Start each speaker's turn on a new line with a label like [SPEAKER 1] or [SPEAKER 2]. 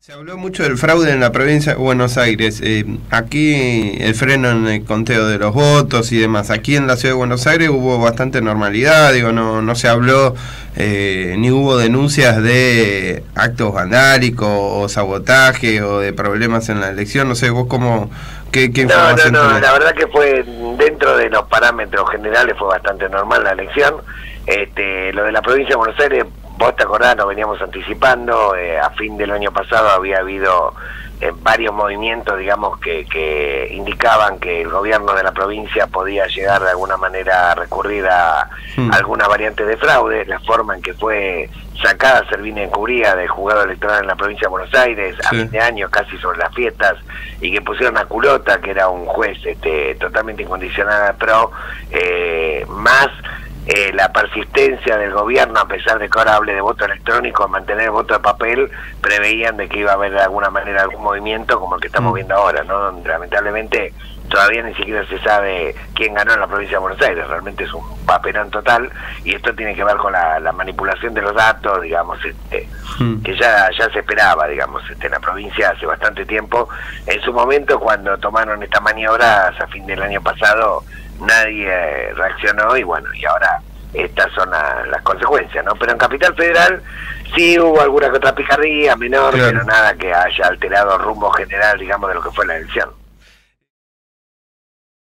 [SPEAKER 1] Se habló mucho del fraude en la provincia de Buenos Aires. Aquí el freno en el conteo de los votos y demás. Aquí en la ciudad de Buenos Aires hubo bastante normalidad, digo, no se habló ni hubo denuncias de actos vandálicos o sabotaje o de problemas en la elección. No sé, vos qué información tenés.
[SPEAKER 2] La verdad que fue dentro de los parámetros generales, fue bastante normal la elección. Lo de la provincia de Buenos Aires, vos te acordás, nos veníamos anticipando, a fin del año pasado había habido varios movimientos, digamos, que indicaban que el gobierno de la provincia podía llegar de alguna manera a recurrir a alguna variante de fraude. La forma en que fue sacada Servini Encubría del juzgado electoral en la provincia de Buenos Aires a fin de año, casi sobre las fiestas, y que pusieron a Culota, que era un juez totalmente incondicional al PRO, más la persistencia del gobierno, a pesar de que ahora hable de voto electrónico, mantener el voto de papel, preveían de que iba a haber de alguna manera algún movimiento como el que estamos viendo ahora, ¿no? Donde lamentablemente todavía ni siquiera se sabe quién ganó en la provincia de Buenos Aires. Realmente es un papelón total, y esto tiene que ver con la manipulación de los datos, digamos, que ya se esperaba, digamos, en la provincia hace bastante tiempo. En su momento, cuando tomaron estas maniobras a fin del año pasado, nadie reaccionó, y bueno, y ahora estas son las consecuencias, ¿no? Pero en Capital Federal sí hubo alguna que otra picardía menor, pero nada que haya alterado el rumbo general, digamos, de lo que fue la elección.